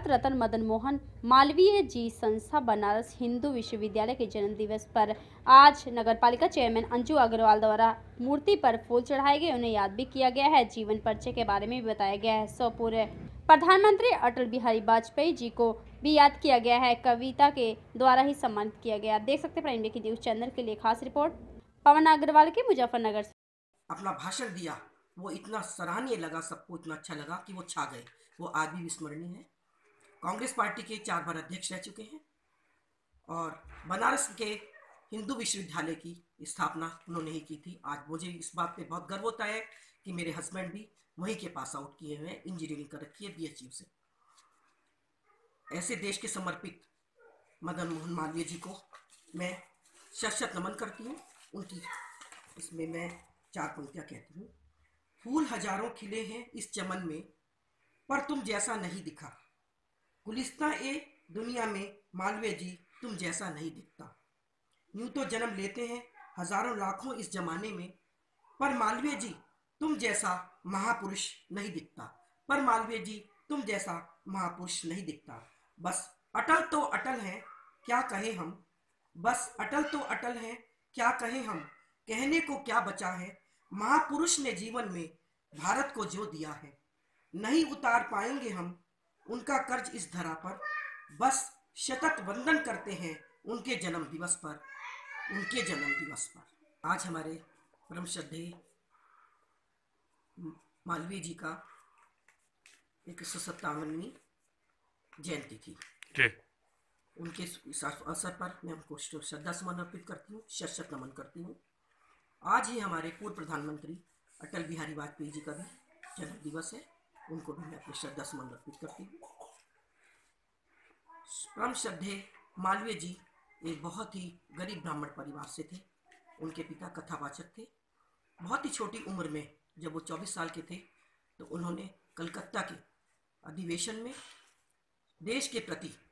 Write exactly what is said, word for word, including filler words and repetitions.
भारत रत्न मदन मोहन मालवीय जी संस्था बनारस हिंदू विश्वविद्यालय के जन्म दिवस पर आज नगरपालिका चेयरमैन अंजू अग्रवाल द्वारा मूर्ति पर फूल चढ़ाए गए, उन्हें याद भी किया गया है। जीवन परिचय के बारे में भी बताया गया है। सौ पूर्व प्रधानमंत्री अटल बिहारी वाजपेयी जी को भी याद किया गया है। कविता के द्वारा ही सम्मानित किया गया। देख सकते हैं प्राइम न्यूज चैनल के लिए खास रिपोर्ट पवन अग्रवाल की मुजफ्फरनगर से। अपना भाषण दिया, वो इतना सराहनीय लगा, सबको इतना अच्छा लगा कि वो छा गए। वो आज भी विस्मरणीय है। कांग्रेस पार्टी के चार बार अध्यक्ष रह चुके हैं और बनारस के हिंदू विश्वविद्यालय की स्थापना उन्होंने ही की थी। आज मुझे इस बात पे बहुत गर्व होता है कि मेरे हस्बैंड भी वहीं के पास आउट किए हुए हैं, इंजीनियरिंग कर रखी है बीएचयू से। ऐसे देश के समर्पित मदन मोहन मालवीय जी को मैं शत शत नमन करती हूँ। उनकी इसमें मैं चार पंक्तियाँ कहती हूँ। फूल हजारों खिले हैं इस चमन में, पर तुम जैसा नहीं दिखा। गुलिस्तां ए दुनिया में मालवीय जी तुम जैसा नहीं दिखता। यूं तो जन्म लेते हैं हजारों लाखों इस जमाने में, पर मालवीय जी तुम जैसा महापुरुष नहीं दिखता। पर मालवीय जी तुम जैसा महापुरुष नहीं दिखता। बस अटल तो अटल हैं, क्या कहें हम। बस अटल तो अटल हैं, क्या कहें हम। कहने को क्या बचा है, महापुरुष ने जीवन में भारत को जो दिया है, नहीं उतार पाएंगे हम उनका कर्ज इस धरा पर। बस शतक वंदन करते हैं उनके जन्म दिवस पर, उनके जन्म दिवस पर। आज हमारे परम श्रद्धेय मालवीय जी का एक सौ सत्तावनवीं जयंती थी। उनके इस अवसर पर मैं उनको श्रद्धा सुमन अर्पित करती हूँ, शत शत नमन करती हूँ। आज ही हमारे पूर्व प्रधानमंत्री अटल बिहारी वाजपेयी जी का भी जन्म दिवस है, उनको भी मैं अपनी श्रद्धा सुमन अर्पित करती हूँ। परम श्रद्धेय मालवीय जी एक बहुत ही गरीब ब्राह्मण परिवार से थे। उनके पिता कथावाचक थे। बहुत ही छोटी उम्र में जब वो चौबीस साल के थे तो उन्होंने कलकत्ता के अधिवेशन में देश के प्रति